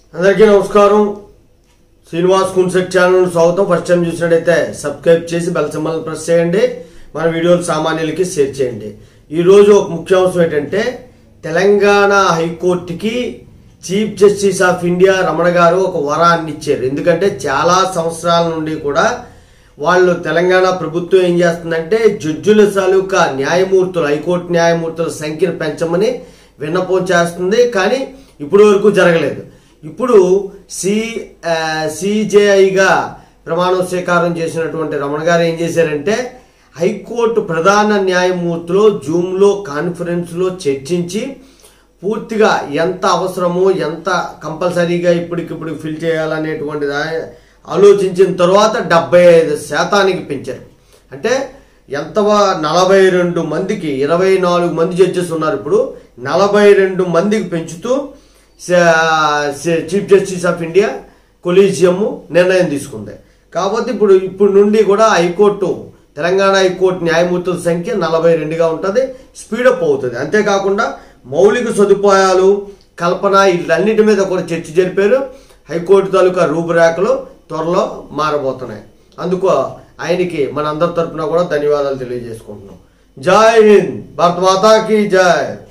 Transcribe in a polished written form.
అందరికీ నమస్కారం. శ్రీనివాస్ కున్సెట్ ఛానల్ స్వాగతం. ఫస్ట్ టైం చూసినట్టయితే సబ్స్క్రైబ్ చేసి బెల్ సింబల్ ప్రెస్ చేయండి. మన వీడియోలు సామాన్యులకి షేర్ చేయండి. ఈరోజు ఒక ముఖ్యాంశం ఏంటంటే తెలంగాణ హైకోర్టుకి chief justice of India Ramana గారు ఒక వరాన్ని ఇచ్చారు. ఎందుకంటే చాలా సంవత్సరాల నుండి కూడా వాళ్ళు తెలంగాణ ప్రభుత్వం ఏం చేస్తుందంటే జడ్జుల తాలూకా న్యాయమూర్తులు, హైకోర్టు న్యాయమూర్తుల సంఖ్యను పెంచమని విన్నపం చేస్తుంది. కానీ ఇప్పటి వరకు జరగలేదు. ఇప్పుడు CJIగా ప్రమాణ స్వీకారం చేసినటువంటి రమణ గారు ఏం చేశారంటే హైకోర్టు ప్రధాన న్యాయమూర్తులు జూమ్లో కాన్ఫరెన్స్లో చర్చించి పూర్తిగా ఎంత అవసరమో ఎంత కంపల్సరీగా ఇప్పటికిప్పుడు ఫిల్ చేయాలనేటువంటి ఆలోచించిన తర్వాత 75% పెంచారు. అంటే ఎంత 42 మందికి 24 మంది జడ్జెస్ ఉన్నారు. ఇప్పుడు 42 మందికి పెంచుతూ chief justice of India collegium నిర్ణయం తీసుకుంది. కాబట్టి ఇప్పుడు నుండి కూడా హైకోర్టు తెలంగాణ హైకోర్టు న్యాయమూర్తుల సంఖ్య 42గా ఉంటుంది. స్పీడప్ అవుతుంది. అంతేకాకుండా మౌలిక సదుపాయాలు కల్పన వీటన్నిటి మీద కూడా చర్చ జరిపారు. హైకోర్టు తాలూకా రూపురేఖలు త్వరలో మారబోతున్నాయి. అందుకు ఆయనకి మన అందరి తరఫున కూడా ధన్యవాదాలు తెలియజేసుకుంటున్నాం. జై హింద్, భారత్ మాతాకి జై.